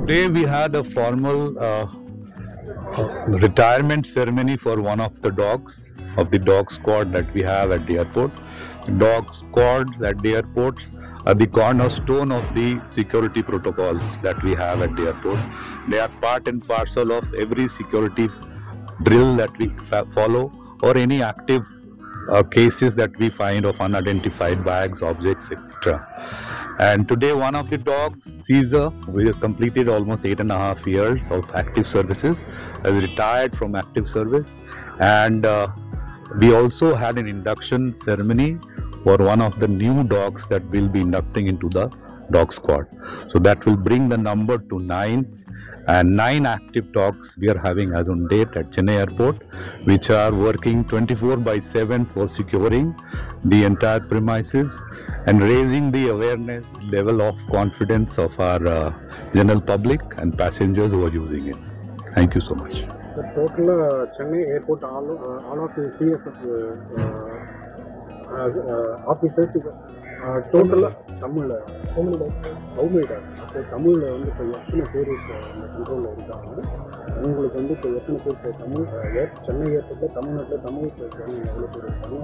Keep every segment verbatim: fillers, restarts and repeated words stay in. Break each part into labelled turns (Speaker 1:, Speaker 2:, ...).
Speaker 1: today we had a formal uh, uh, retirement ceremony for one of the dogs of the dog squad that we have at the airport. Dog squads at the airports are the cornerstone of the security protocols that we have at the airport. They are part and parcel of every security drill that we follow, or any active uh, cases that we find of unidentified bags, objects, et cetera. And today one of the dogs, Caesar, who has completed almost eight and a half years of active services, has retired from active service. And uh, we also had an induction ceremony for one of the new dogs that will be inducting into the dog squad. So that will bring the number to nine. And nine active dogs we are having as on date at Chennai Airport, which are working twenty-four by seven for securing the entire premises and raising the awareness level of confidence of our uh, general public and passengers who are using it. Thank you so much.
Speaker 2: The total uh, Chennai Airport, all, uh, all of the C S F uh, uh, officers, uh, total Tamil, how many dogs? How many dogs? So Tamil வந்து இப்போ எத்தனை பேர் இந்த கண்ட்ரோலில் இருக்காங்க? உங்களுக்கு வந்து இப்போ எத்தனை பேர் இப்போ தமிழ் ஏர் சென்னை ஏர்போர்ட்டில் தமிழ்நாட்டில் தமிழ் பேசுகிறாங்க எவ்வளோ பேர் இருக்காங்க?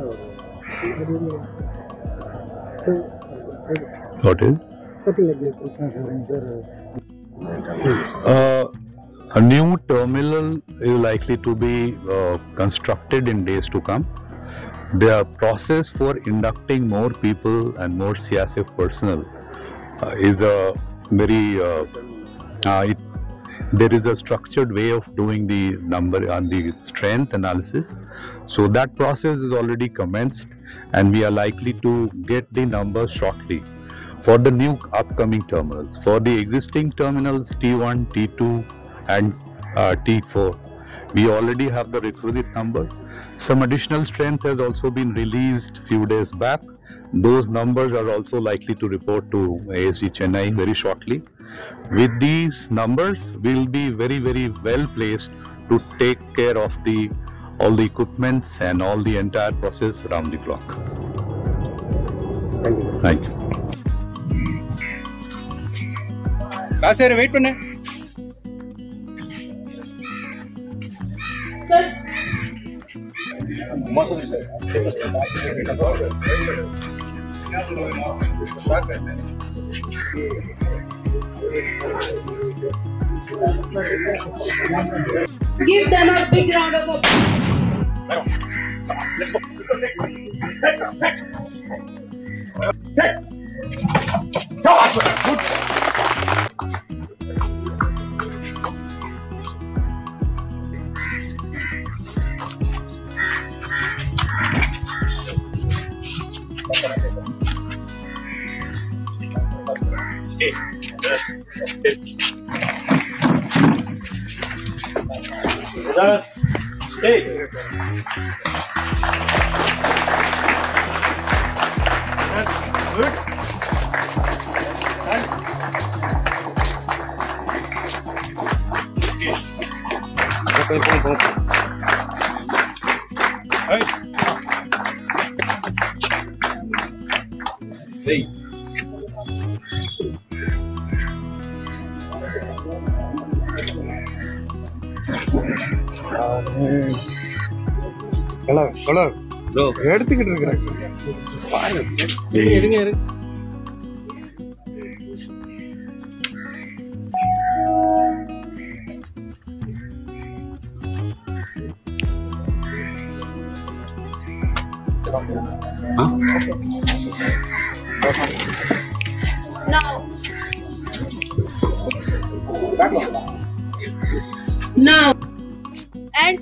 Speaker 1: What is?
Speaker 2: Something like this.
Speaker 1: Uh, a new terminal is likely to be uh, constructed in days to come. The process for inducting more people and more C S F personnel uh, is a very uh, uh, it, there is a structured way of doing the number and the strength analysis. So that process is already commenced, and we are likely to get the numbers shortly for the new upcoming terminals. For the existing terminals T one, T two and uh, T four, we already have the requisite number. Some additional strength has also been released few days back. Those numbers are also likely to report to A S G Chennai very shortly. With these numbers, we will be very very well placed to take care of the all the equipments and all the entire process around the clock.
Speaker 2: Thank you.
Speaker 1: Thank you.
Speaker 3: Sir, wait பண்ணு.
Speaker 4: Sir. Give them a big round of applause.
Speaker 3: Let's go. Stay. Just stay. Just stay. That's good. And okay. Go, go, go. Hey. Hey.
Speaker 2: Hello hello
Speaker 3: Go.
Speaker 2: எடுத்துக்கிட்டு இருக்கிறேன்.
Speaker 3: இருங்க இருங்க.
Speaker 4: Now. Now. And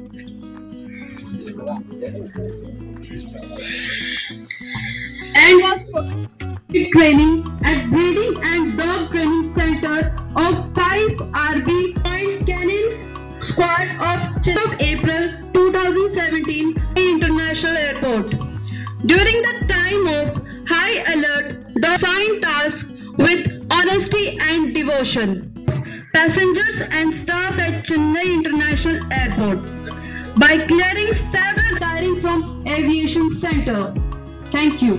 Speaker 4: and was training at breeding and dog training center of five R B Point Canine Squad of April two thousand seventeen International Airport. During the time of high alert, the assigned task with honesty and devotion. Passengers and staff at Chennai International Airport by clearing several retiring from Aviation Center. Thank you.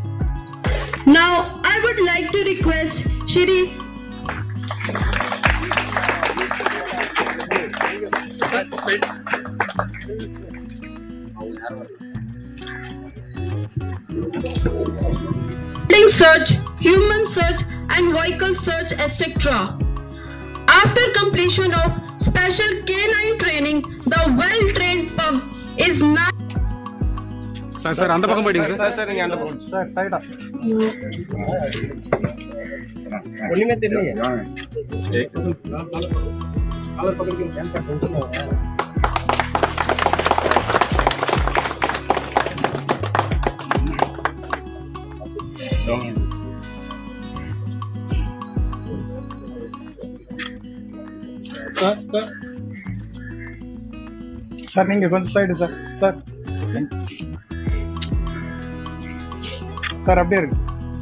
Speaker 4: Now I would like to request Shri building search, human search and vehicle search, et cetera. After completion of special canine training, the well-trained pug is now.
Speaker 2: Sir, sir, அந்த பக்கம் போயிடுங்க
Speaker 3: sir sir நீங்க அந்த பக்கம்
Speaker 2: sir சைடா
Speaker 3: ஒண்ணுமே தெரியல
Speaker 2: காலர் பக்கத்துக்கு கேன் கார்டு கொடுத்துருவாங்க சார் சார் சார் நீங்க கொஞ்சம் சைடு சார் சார் சார் அப்படியே இருக்கு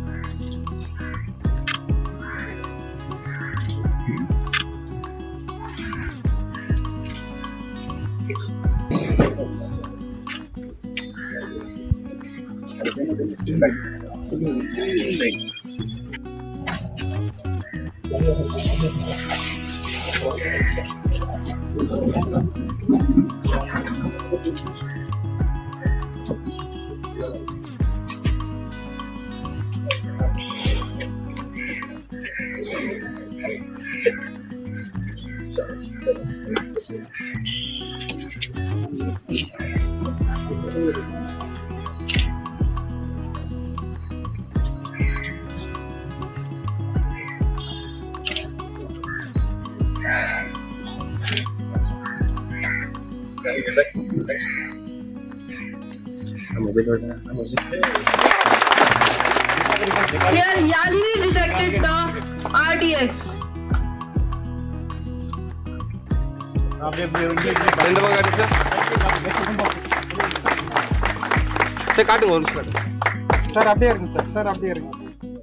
Speaker 4: Here, Yalini detected the R D X.
Speaker 3: எந்த பக்கம் காட்டு சார் சார் காட்டுங்க ஒரு நிமிஷம்
Speaker 2: சார் அப்படியே இருங்க சார் சார் அப்படியே இருங்க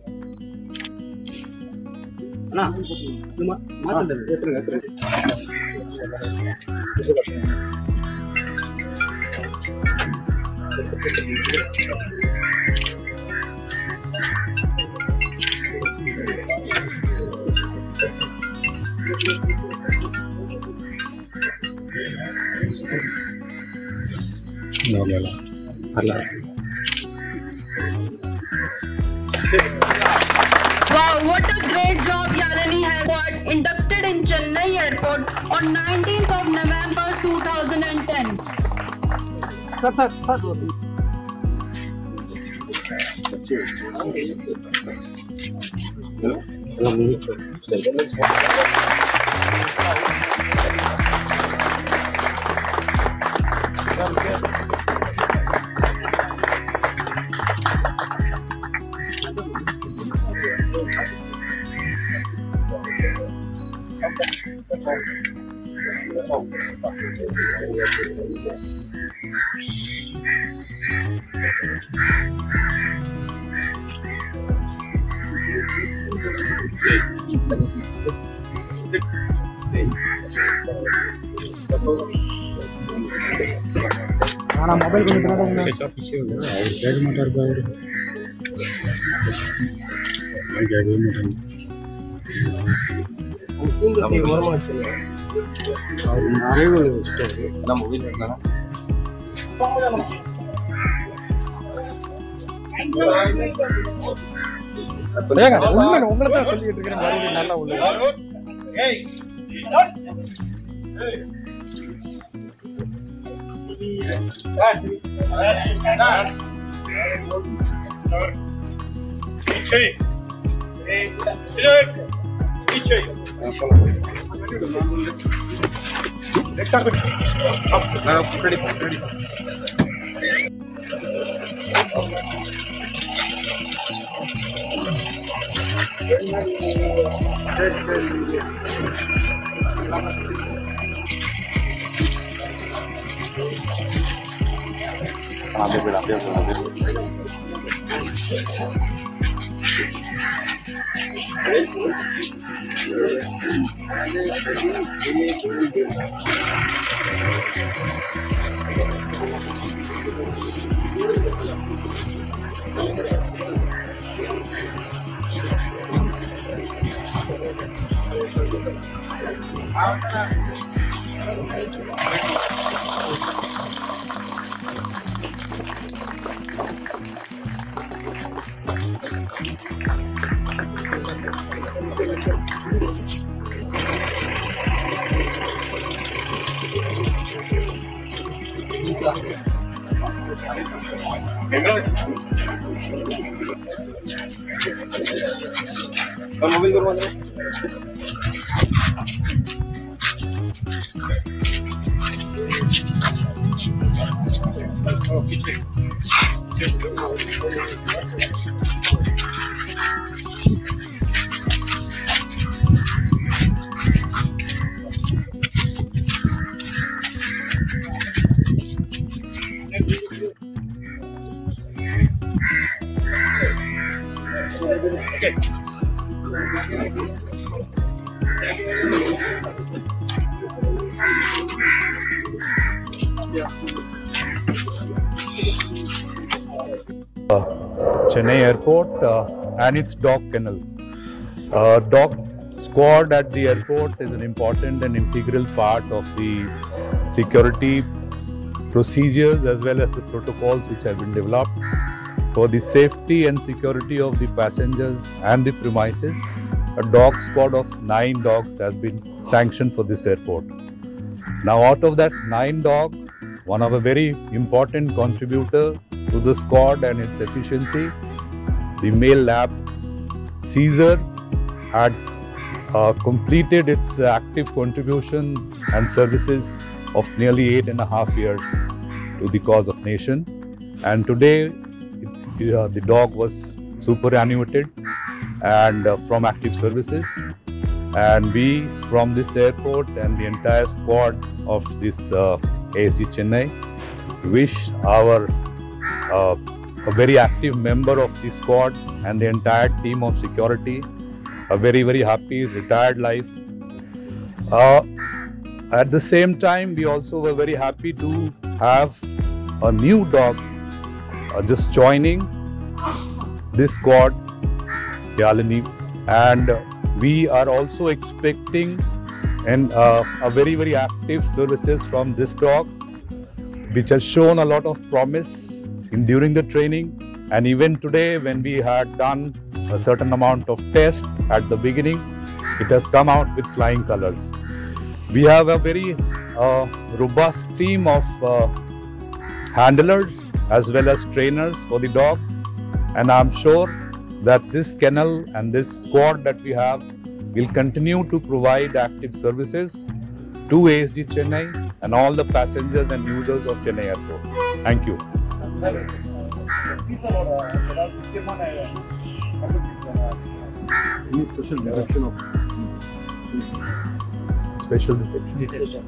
Speaker 2: அண்ணா மாத்தண்டது ஏத்துங்க ஏத்துங்க No, no, no.
Speaker 4: Wow, what a great job Yalini has got inducted in Chennai Airport on nineteenth of November two thousand ten.
Speaker 2: Sir, sir, sir. ஆனா மொபைல் பண்ணிட்டு ஸ்விட்ச் இஷ்யூ இல்ல அவர் கேட்க மாட்டார் பாரு நான் கேட்கவே மாட்டேன்
Speaker 3: நம்ம ஓரமா வச்சிருங்க
Speaker 2: அவர் நிறைய ஸ்டோரி
Speaker 3: நம்ம மொபைல் இருக்கா
Speaker 2: ஏங்க உண்மை உங்களை தான் சொல்லிட்டு இருக்கேன் மறுபடியும் நல்லா உள்ள
Speaker 3: ஏய் ஏய்
Speaker 1: அப்படியே போயிடு அப்படியே போயிடு
Speaker 3: मोबाइल करो मात्र
Speaker 1: Chennai Airport uh, and its dog kennel. Uh, dog squad at the airport is an important and integral part of the security procedures as well as the protocols which have been developed for the safety and security of the passengers and the premises. A dog squad of nine dogs has been sanctioned for this airport. Now, out of that nine dogs, one of a very important contributor to the squad and its efficiency, the male lab Caesar had uh, completed its active contribution and services of nearly eight and a half years to the cause of nation. And today, it, uh, the dog was superannuated and uh, from active services. And we from this airport and the entire squad of this uh, A S G Chennai wish our uh, a very active member of the squad and the entire team of security a very very happy retired life. Uh, at the same time, we also were very happy to have a new dog uh, just joining this squad, Yalini, and we are also expecting and uh, a very very active services from this dog, which has shown a lot of promise in during the training. And even today, when we had done a certain amount of test at the beginning, it has come out with flying colors. We have a very uh, robust team of uh, handlers as well as trainers for the dogs, and I'm sure that this kennel and this squad that we have will continue to provide active services to A S G Chennai and all the passengers and users of Chennai Airport. Thank you.
Speaker 2: Any special direction of
Speaker 1: Special detection.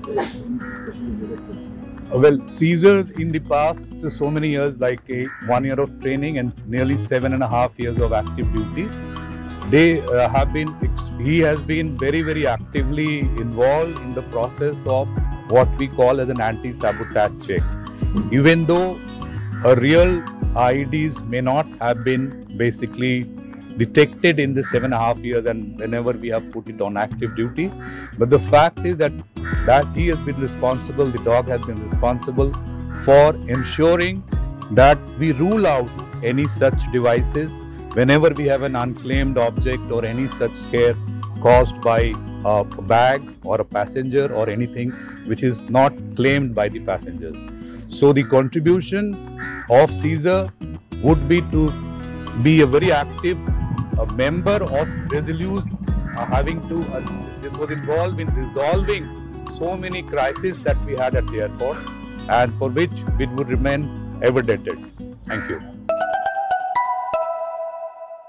Speaker 1: Uh, Well, Caesar in the past so many years, like a one year of training and nearly seven and a half years of active duty, they uh, have been, he has been very, very actively involved in the process of what we call as an anti-sabotage check. Even though a real I E Ds may not have been basically detected in the seven and a half years and whenever we have put it on active duty, but the fact is that that he has been responsible, the dog has been responsible for ensuring that we rule out any such devices whenever we have an unclaimed object or any such scare caused by a bag or a passenger or anything which is not claimed by the passengers. So the contribution of Caesar would be to be a very active a member of Resolute, uh, having to, uh, this was involved in resolving so many crises that we had at the airport, and for which we would remain ever indebted. Thank you.